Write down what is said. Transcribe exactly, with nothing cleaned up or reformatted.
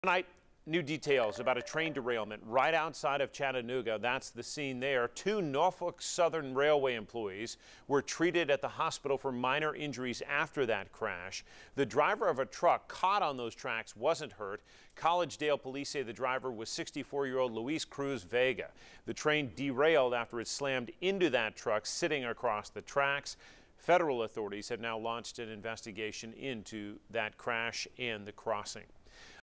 Tonight, new details about a train derailment right outside of Chattanooga. That's the scene there. Two Norfolk Southern Railway employees were treated at the hospital for minor injuries after that crash. The driver of a truck caught on those tracks wasn't hurt. Collegedale police say the driver was sixty-four-year-old Luis Cruz Vega. The train derailed after it slammed into that truck sitting across the tracks. Federal authorities have now launched an investigation into that crash and the crossing.